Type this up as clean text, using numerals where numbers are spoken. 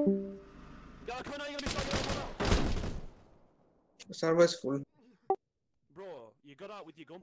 Yeah, come on, you're gonna be shot. Server is full. Bro, you got out with your gun.